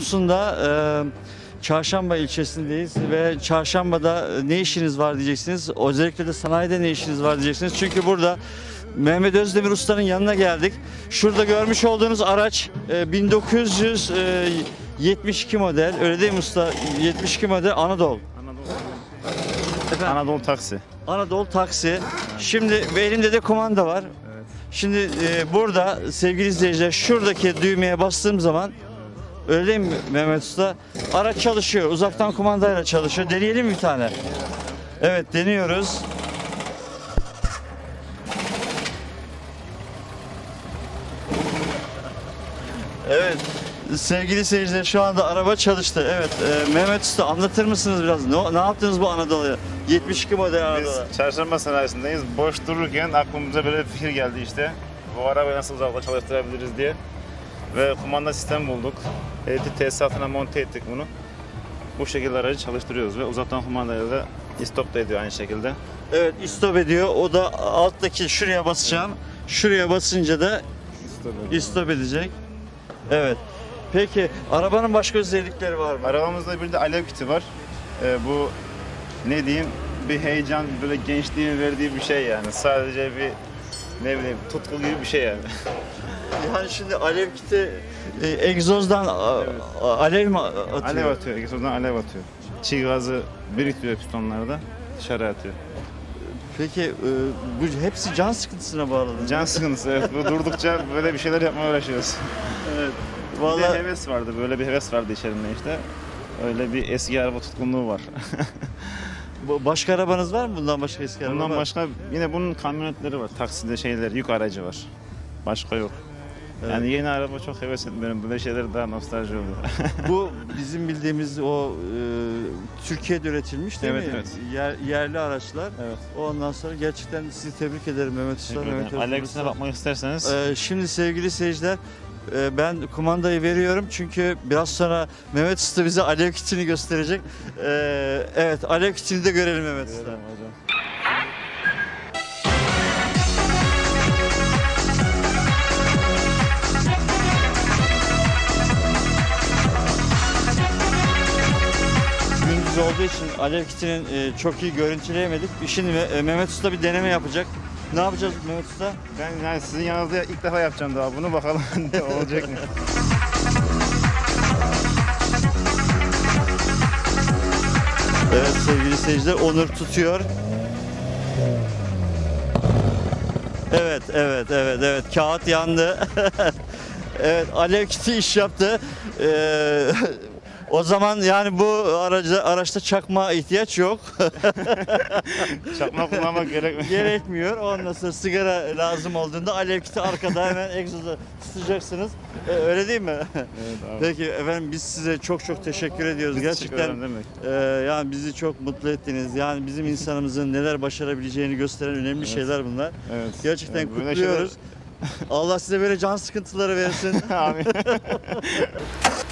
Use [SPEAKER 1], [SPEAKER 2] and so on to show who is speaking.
[SPEAKER 1] Samsun'da Çarşamba ilçesindeyiz ve Çarşamba'da ne işiniz var diyeceksiniz. Özellikle de sanayide ne işiniz var diyeceksiniz. Çünkü burada Mehmet Özdemir Usta'nın yanına geldik. Şurada görmüş olduğunuz araç 1972 model. Öyle değil mi usta? 72 model Anadolu.
[SPEAKER 2] Anadolu taksi.
[SPEAKER 1] Anadolu taksi. Şimdi elimde de kumanda var.
[SPEAKER 2] Evet.
[SPEAKER 1] Şimdi burada sevgili izleyiciler şuradaki düğmeye bastığım zaman, öyle değil mi Mehmet Usta? Araç çalışıyor. Uzaktan kumandayla çalışıyor. Deneyelim mi bir tane? Evet, deniyoruz. Evet. Sevgili seyirciler, şu anda araba çalıştı. Evet, Mehmet Usta, anlatır mısınız biraz? Ne yaptınız bu Anadolu'ya? 72 model Anadolu.
[SPEAKER 2] Biz Çarşamba sanayisindeyiz. Boş dururken aklımıza böyle bir fikir geldi işte. Bu arabayı nasıl uzakta çalıştırabiliriz diye. Ve kumanda sistemi bulduk. Elektrik tesisatına monte ettik bunu. Bu şekilde aracı çalıştırıyoruz ve uzaktan kumandayla da istop da ediyor aynı şekilde.
[SPEAKER 1] Evet, istop ediyor. O da alttaki şuraya basacağım. Şuraya basınca da istop edecek. Evet. Peki arabanın başka özellikleri var mı?
[SPEAKER 2] Arabamızda bir de alev kiti var. Bu ne diyeyim, bir heyecan, böyle gençliğin verdiği bir şey yani. Sadece bir ne bileyim tutku gibi bir şey yani.
[SPEAKER 1] Yani şimdi alev kiti egzozdan alev mi atıyor?
[SPEAKER 2] Alev atıyor, egzozdan alev atıyor. Çiğ gazı biriktiriyor pistonlarda, dışarı atıyor.
[SPEAKER 1] Peki bu hepsi can sıkıntısına bağlı.
[SPEAKER 2] Can sıkıntısı, evet. Bu durdukça böyle bir şeyler yapmaya uğraşıyoruz.
[SPEAKER 1] Evet.
[SPEAKER 2] Bir de
[SPEAKER 1] Vallahi
[SPEAKER 2] heves vardı, böyle bir heves vardı içerisinde işte. Öyle bir eski araba tutkunluğu var.
[SPEAKER 1] başka arabanız var mı? Bundan başka eski araba
[SPEAKER 2] Bundan
[SPEAKER 1] var?
[SPEAKER 2] başka yine bunun kamyonetleri var, takside şeyler, yük aracı var. Başka yok.
[SPEAKER 1] Evet.
[SPEAKER 2] Yani yeni araba çok heves etmiyorum. Böyle şeyler daha nostalji oluyor.
[SPEAKER 1] Bu bizim bildiğimiz o Türkiye'de üretilmiş değil
[SPEAKER 2] Evet,
[SPEAKER 1] mi?
[SPEAKER 2] evet.
[SPEAKER 1] Yerli araçlar.
[SPEAKER 2] Evet.
[SPEAKER 1] Ondan sonra gerçekten sizi tebrik ederim Mehmet Usta. Mehmet
[SPEAKER 2] Alevkisine bakmak isterseniz.
[SPEAKER 1] Şimdi sevgili seyirciler, ben kumandayı veriyorum çünkü biraz sonra Mehmet Usta bize alev kitini gösterecek. Evet, alev kitini de görelim Mehmet Usta.
[SPEAKER 2] Hocam.
[SPEAKER 1] Gündüz olduğu için alev kitinin çok iyi görüntüleyemedik. Şimdi Mehmet Usta bir deneme yapacak. Ne yapacağız Mehmet Usta?
[SPEAKER 2] Ben yani sizin yanınızda ilk defa yapacağım daha bunu, bakalım ne olacak mı?
[SPEAKER 1] Evet sevgili seyirciler, Onur tutuyor. Evet. Kağıt yandı. Evet, alev kiti iş yaptı. O zaman yani bu araçta çakma ihtiyaç yok.
[SPEAKER 2] Çakma kullanmak gerekmiyor.
[SPEAKER 1] Gerekmiyor. Ondan sonra sigara lazım olduğunda alev kiti arkada hemen egzoza tutacaksınız. Öyle değil mi?
[SPEAKER 2] Evet abi.
[SPEAKER 1] Peki efendim, biz size çok teşekkür ediyoruz.
[SPEAKER 2] Biz
[SPEAKER 1] Gerçekten
[SPEAKER 2] teşekkür ederim,
[SPEAKER 1] yani bizi çok mutlu ettiniz. Yani bizim insanımızın neler başarabileceğini gösteren önemli şeyler bunlar.
[SPEAKER 2] Evet.
[SPEAKER 1] Gerçekten
[SPEAKER 2] Evet, böyle
[SPEAKER 1] kutluyoruz. Allah size böyle can sıkıntıları versin.
[SPEAKER 2] Amin.